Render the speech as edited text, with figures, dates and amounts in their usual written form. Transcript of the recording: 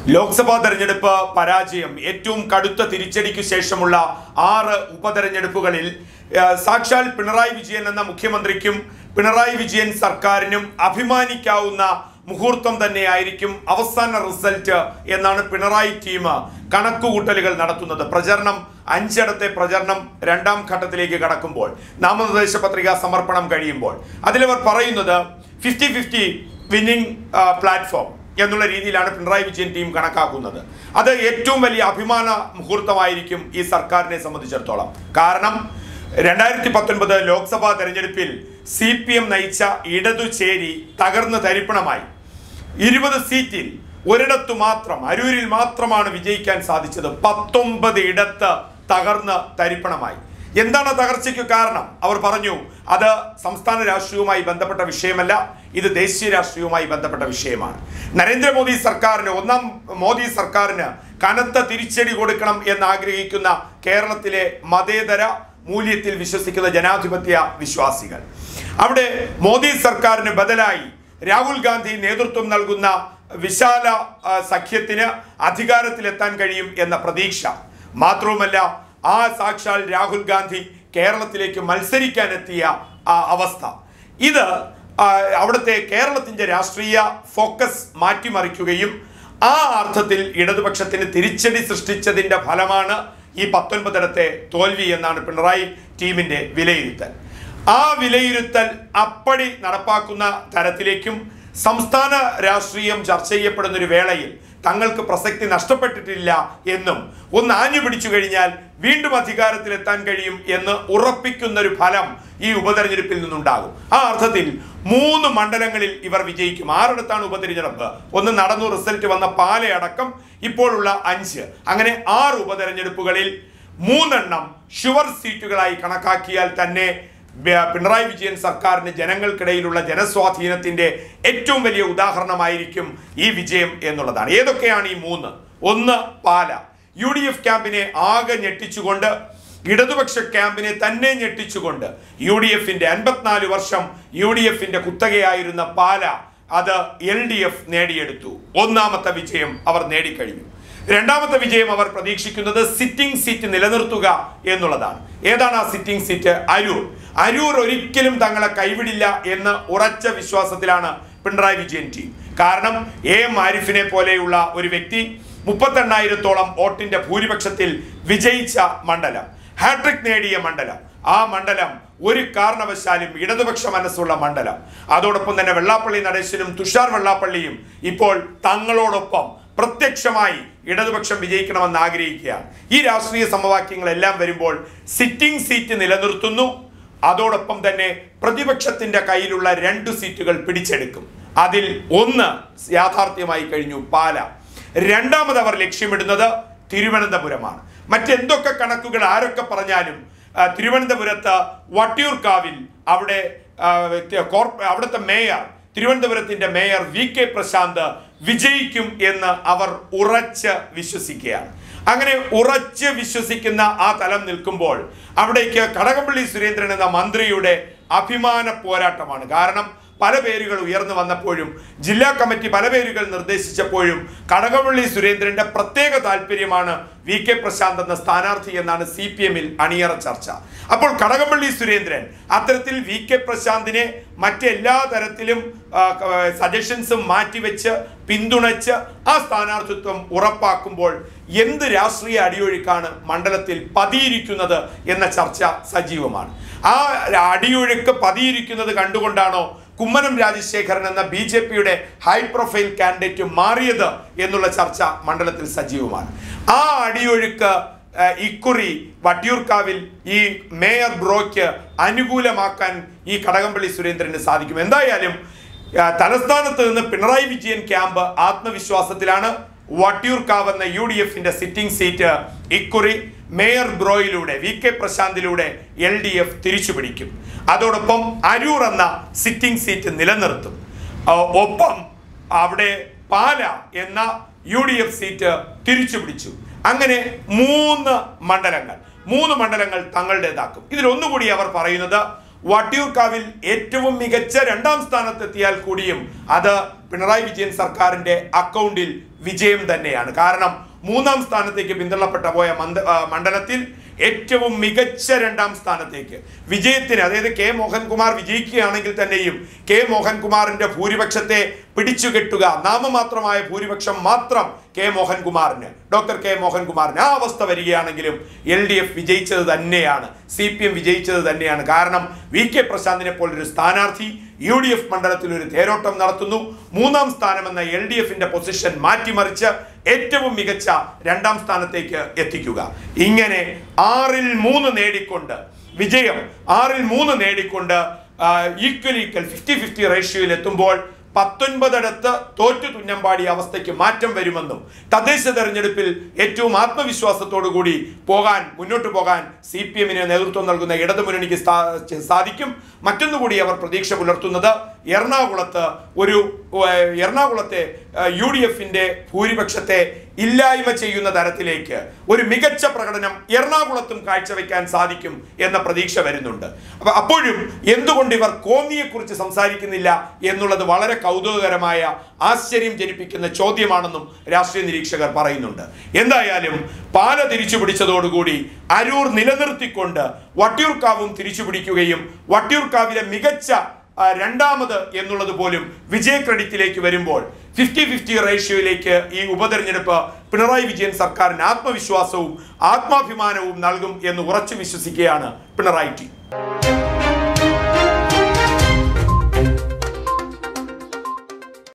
ലോക്സഭാ തെരഞ്ഞെടുപ്പ് പരാജയം ഏറ്റവും കടുത്ത തിരിച്ചടിക്കു ശേഷമുള്ള 6 ഉപതെരഞ്ഞെടുപ്പുകളിൽ സാക്ഷാൽ പിണറായി വിജയൻ എന്ന മുഖ്യമന്ത്രിക്കും പിണറായി വിജയൻ സർക്കാരിനും അഭിമാനിക്കാവുന്ന മുഹൂർത്തം തന്നെയായിരിക്കും അവസാന റിസൾട്ട് എന്നാണ് പിണറായി ടീം കണക്കുകൂട്ടലുകൾ നടത്തുന്നത്. പ്രചരണം 5 പ്രചരണം 2ാം ഘട്ടത്തിലേക്ക് കടക്കുമ്പോൾ നാമനിർദ്ദേശ പത്രിക സമർപ്പണം കഴിയുമ്പോൾ അതിലവർ പറയുന്നത് 50-50 വിന്നിംഗ് പ്ലാറ്റ്ഫോം എന്നുള്ള രീതിയിലാണ് പിണറായി വിജയൻ ടീം കണക്കാക്കുന്നത്. അത് ഏറ്റവും വലിയ അഭിമാന മുഹൂർത്തമായിരിക്കും ഈ സർക്കാരിനെ സംബന്ധിച്ചിടത്തോളം. കാരണം 2019 ലോക്സഭാ തെരഞ്ഞെടുപ്പിൽ CPM നയിച്ച ഇടതുചേരി തകർന്ന് തരിപ്പണമായി. 20 സീറ്റിൽ ഒരിടത്തു മാത്രം അരൂരിൽ മാത്രമാണ് വിജയിക്കാൻ സാധിച്ചത്. 19 ഇടത്ത് തകർന്ന് തരിപ്പണമായി. എന്താണ് തകർച്ചയ്ക്ക് കാരണം? അവർ പറഞ്ഞു അത് സംസ്ഥാന രാഷ്ട്രീയവുമായി ബന്ധപ്പെട്ട വിഷയമല്ല, ഇത് ദേശീയ രാഷ്ട്രീയവുമായി ബന്ധപ്പെട്ട വിഷയമാണ്. നരേന്ദ്രമോദി സർക്കാരിന്, ഒന്നാം മോദി സർക്കാരിന് കനത്ത തിരിച്ചടി കൊടുക്കണം എന്നാഗ്രഹിക്കുന്ന കേരളത്തിലെ മതേതര മൂല്യത്തിൽ വിശ്വസിക്കുന്ന ജനാധിപത്യ വിശ്വാസികൾ, അവിടെ മോദി സർക്കാരിന് ബദലായി രാഹുൽ ഗാന്ധി നേതൃത്വം നൽകുന്ന വിശാല സഖ്യത്തിന് അധികാരത്തിലെത്താൻ കഴിയും എന്ന പ്രതീക്ഷ മാത്രവുമല്ല, ആ സാക്ഷാൽ രാഹുൽ ഗാന്ധി കേരളത്തിലേക്ക് മത്സരിക്കാനെത്തിയ അവസ്ഥ, ഇത് അവിടുത്തെ കേരളത്തിൻ്റെ രാഷ്ട്രീയ ഫോക്കസ് മാറ്റിമറിക്കുകയും ആ അർത്ഥത്തിൽ ഇടതുപക്ഷത്തിന് തിരിച്ചടി സൃഷ്ടിച്ചതിൻ്റെ ഫലമാണ് ഈ 19 തോൽവി എന്നാണ് പിണറായി ടീമിൻ്റെ വിലയിരുത്തൽ. ആ വിലയിരുത്തൽ അപ്പടി നടപ്പാക്കുന്ന തരത്തിലേക്കും സംസ്ഥാന രാഷ്ട്രീയം ചർച്ച ചെയ്യപ്പെടുന്നൊരു വേളയിൽ തങ്ങൾക്ക് പ്രസക്തി നഷ്ടപ്പെട്ടിട്ടില്ല എന്നും ഒന്ന് ആഞ്ഞു പിടിച്ചു കഴിഞ്ഞാൽ വീണ്ടും അധികാരത്തിലെത്താൻ കഴിയും എന്ന് ഉറപ്പിക്കുന്നൊരു ഫലം ഈ ഉപതെരഞ്ഞെടുപ്പിൽ നിന്നുണ്ടാകും. ആ അർത്ഥത്തിൽ 3 മണ്ഡലങ്ങളിൽ ഇവർ വിജയിക്കും. 6 ഉപതെരഞ്ഞെടുപ്പ്, ഒന്ന് നടന്നു, റിസൾട്ട് വന്ന പാലയടക്കം ഇപ്പോഴുള്ള 5, അങ്ങനെ 6 ഉപതെരഞ്ഞെടുപ്പുകളിൽ 3 ഷുവർ സീറ്റുകളായി കണക്കാക്കിയാൽ തന്നെ പിണറായി വിജയൻ സർക്കാരിന് ജനങ്ങൾക്കിടയിലുള്ള ജനസ്വാധീനത്തിന്റെ ഏറ്റവും വലിയ ഉദാഹരണമായിരിക്കും ഈ വിജയം എന്നുള്ളതാണ്. ഏതൊക്കെയാണ് ഈ 3? ഒന്ന്, പാല. UDF ക്യാമ്പിനെ ആകെ ഞെട്ടിച്ചുകൊണ്ട്, ഇടതുപക്ഷ ക്യാമ്പിനെ തന്നെ ഞെട്ടിച്ചുകൊണ്ട് UDFന്റെ 54 വർഷം UDFന്റെ കുത്തകയായിരുന്ന പാല അത് LDF നേടിയെടുത്തു. 1ാമത്തെ വിജയം അവർ നേടിക്കഴിഞ്ഞു. 2ാമത്തെ വിജയം അവർ പ്രതീക്ഷിക്കുന്നത് സിറ്റിംഗ് സീറ്റ് നിലനിർത്തുക എന്നുള്ളതാണ്. ഏതാണ് ആ സിറ്റിംഗ് സീറ്റ്? അരൂർ ഒരിക്കലും തങ്ങളെ കൈവിടില്ല എന്ന് ഉറച്ച വിശ്വാസത്തിലാണ് പിണറായി വിജയൻ ടീം. കാരണം ആരിഫിനെ പോലെയുള്ള ഒരു വ്യക്തി 38,000-ഓളം വോട്ടിന്റെ ഭൂരിപക്ഷത്തിൽ വിജയിച്ച മണ്ഡലം, ഹാട്രിക് നേടിയ മണ്ഡലം, ആ മണ്ഡലം ഒരു കാരണവശാലും ഇടതുപക്ഷ മനസ്സുള്ള മണ്ഡലം. അതോടൊപ്പം തന്നെ വെള്ളാപ്പള്ളി നടേശനും തുഷാർ വെള്ളാപ്പള്ളിയും ഇപ്പോൾ തങ്ങളോടൊപ്പം പ്രത്യക്ഷമായി ഇടതുപക്ഷം വിജയിക്കണമെന്ന് ആഗ്രഹിക്കുകയാണ്. ഈ രാഷ്ട്രീയ സമവാക്യങ്ങളെല്ലാം വരുമ്പോൾ സിറ്റിംഗ് സീറ്റ് നിലനിർത്തുന്നു, അതോടൊപ്പം തന്നെ പ്രതിപക്ഷത്തിന്റെ കയ്യിലുള്ള 2 സീറ്റുകൾ പിടിച്ചെടുക്കും. അതിൽ 1 യാഥാർത്ഥ്യമായി കഴിഞ്ഞു, പാല. 2ാമത് അവർ ലക്ഷ്യമിടുന്നത് തിരുവനന്തപുരമാണ്. മറ്റെന്തൊക്കെ കണക്കുകൾ ആരൊക്കെ പറഞ്ഞാലും തിരുവനന്തപുരത്ത് വട്ടിയൂർക്കാവിൽ അവിടുത്തെ മേയർ, തിരുവനന്തപുരത്തിന്റെ മേയർ VK പ്രശാന്ത് വിജയിക്കും എന്ന് അവർ ഉറച്ച് വിശ്വസിക്കുകയാണ്. അങ്ങനെ ഉറച്ച് വിശ്വസിക്കുന്ന ആ തലം നിൽക്കുമ്പോൾ അവിടേക്ക് കടകംപള്ളി സുരേന്ദ്രൻ എന്ന മന്ത്രിയുടെ അഭിമാന പോരാട്ടമാണ്. കാരണം പല പേരുകൾ ഉയർന്നു വന്നപ്പോഴും ജില്ലാ കമ്മിറ്റി പല പേരുകൾ നിർദ്ദേശിച്ചപ്പോഴും കടകംപള്ളി സുരേന്ദ്രന്റെ പ്രത്യേക താല്പര്യമാണ് VK പ്രശാന്ത് എന്ന സ്ഥാനാർത്ഥി എന്നാണ് CPMൽ അണിയറ ചർച്ച. അപ്പോൾ കടകംപള്ളി സുരേന്ദ്രൻ അത്തരത്തിൽ VK പ്രശാന്തിനെ മറ്റെല്ലാ തരത്തിലും സജഷൻസും മാറ്റിവെച്ച് പിന്തുണച്ച് ആ സ്ഥാനാർത്ഥിത്വം ഉറപ്പാക്കുമ്പോൾ എന്ത് രാഷ്ട്രീയ അടിയൊഴുക്കാണ് മണ്ഡലത്തിൽ പതിയിരിക്കുന്നത് എന്ന ചർച്ച സജീവമാണ്. ആ അടിയൊഴുക്ക് പതിയിരിക്കുന്നത് കണ്ടുകൊണ്ടാണോ കുമ്മനം രാജശേഖരൻ എന്ന BJPയുടെ ഹൈ പ്രൊഫൈൽ കാൻഡിഡേറ്റ് മാറിയത് എന്നുള്ള ചർച്ച മണ്ഡലത്തിൽ സജീവമാണ്. ആ അടിയൊഴുക്ക് ഇക്കുറി വട്ടിയൂർക്കാവിൽ ഈ മേയർ ബ്രോയ്ക്ക് അനുകൂലമാക്കാൻ ഈ കടകംപള്ളി സുരേന്ദ്രന് സാധിക്കും. എന്തായാലും തലസ്ഥാനത്ത് നിന്ന് പിണറായി വിജയൻ ക്യാമ്പ് ആത്മവിശ്വാസത്തിലാണ്. വട്ടിയൂർക്കാവ് എന്ന UDFന്റെ സിറ്റിംഗ് സീറ്റ് ഇക്കുറി മേയർ ബ്രോയിലൂടെ VK പ്രശാന്തിലൂടെ LDF തിരിച്ചുപിടിക്കും. അതോടൊപ്പം അരൂർ എന്ന സിറ്റിംഗ് സീറ്റ് നിലനിർത്തും. ഒപ്പം അവിടെ പാല എന്ന UDF സീറ്റ് തിരിച്ചുപിടിച്ചു. അങ്ങനെ 3 മണ്ഡലങ്ങൾ തങ്ങളുടേതാക്കും. ഇതിലൊന്നുകൂടി അവർ പറയുന്നത് വട്ടിയൂർക്കാവിൽ ഏറ്റവും മികച്ച 2ാം സ്ഥാനത്തെത്തിയാൽ കൂടിയും അത് പിണറായി വിജയൻ സർക്കാരിന്റെ അക്കൗണ്ടിൽ വിജയം തന്നെയാണ്. കാരണം മൂന്നാം സ്ഥാനത്തേക്ക് പിന്തള്ളപ്പെട്ട പോയ മണ്ഡലത്തിൽ ഏറ്റവും മികച്ച രണ്ടാം സ്ഥാനത്തേക്ക് വിജയത്തിന്, അതായത് കെ മോഹൻകുമാർ വിജയിക്കുകയാണെങ്കിൽ തന്നെയും കെ മോഹൻകുമാറിന്റെ ഭൂരിപക്ഷത്തെ പിടിച്ചുകെട്ടുക, നാമമാത്രമായ ഭൂരിപക്ഷം മാത്രം കെ മോഹൻകുമാറിന്, ഡോക്ടർ കെ മോഹൻകുമാറിന് ആ അവസ്ഥ വരികയാണെങ്കിലും LDF വിജയിച്ചത് തന്നെയാണ്, CPM വിജയിച്ചത് തന്നെയാണ്. കാരണം VK പ്രശാന്തിനെ പോലൊരു സ്ഥാനാർത്ഥി UDF മണ്ഡലത്തിൽ ഒരു തേരോട്ടം നടത്തുന്നു. മൂന്നാം സ്ഥാനമെന്ന LDFന്റെ പൊസിഷൻ മാറ്റിമറിച്ച് ഏറ്റവും മികച്ച രണ്ടാം സ്ഥാനത്തേക്ക് എത്തിക്കുക. ഇങ്ങനെ 6-ൽ 3 നേടിക്കൊണ്ട് വിജയം, 6-ൽ 3 നേടിക്കൊണ്ട് ഈക്വൽ 50-50 റേഷ്യോയിൽ എത്തുമ്പോൾ 19 തോറ്റു തുന്നമ്പാടിയ അവസ്ഥയ്ക്ക് മാറ്റം വരുമെന്നും തദ്ദേശ തെരഞ്ഞെടുപ്പിൽ ഏറ്റവും ആത്മവിശ്വാസത്തോടു കൂടി മുന്നോട്ട് പോകാൻ CPMന് നേതൃത്വം നൽകുന്ന ഇടതുമുന്നണിക്ക് സാധിക്കും. മറ്റൊന്നുകൂടി അവർ പ്രതീക്ഷ പുലർത്തുന്നത് എറണാകുളത്തെ UDFന്റെ ഭൂരിപക്ഷത്തെ ഇല്ലായ്മ ചെയ്യുന്ന തരത്തിലേക്ക് ഒരു മികച്ച പ്രകടനം എറണാകുളത്തും കാഴ്ചവെക്കാൻ സാധിക്കും എന്ന പ്രതീക്ഷ വരുന്നുണ്ട്. അപ്പോഴും എന്തുകൊണ്ട് ഇവർ കോന്നിയെക്കുറിച്ച് സംസാരിക്കുന്നില്ല എന്നുള്ളത് വളരെ കൗതുകകരമായ, ആശ്ചര്യം ജനിപ്പിക്കുന്ന ചോദ്യമാണെന്നും രാഷ്ട്രീയ നിരീക്ഷകർ പറയുന്നുണ്ട്. എന്തായാലും പാല തിരിച്ചുപിടിച്ചതോടുകൂടി അരൂർ നിലനിർത്തിക്കൊണ്ട് വട്ടിയൂർക്കാവും തിരിച്ചുപിടിക്കുകയും വട്ടിയൂർക്കാവിലെ മികച്ച രണ്ടാമത് എന്നുള്ളത് പോലും വിജയ ക്രെഡിറ്റിലേക്ക് വരുമ്പോൾ 50-50 റേഷ്യോയിലേക്ക് ഈ ഉപതെരഞ്ഞെടുപ്പ് പിണറായി വിജയൻ സർക്കാരിന് ആത്മവിശ്വാസവും ആത്മാഭിമാനവും നൽകും എന്ന് ഉറച്ചു വിശ്വസിക്കുകയാണ് പിണറായി ടീം.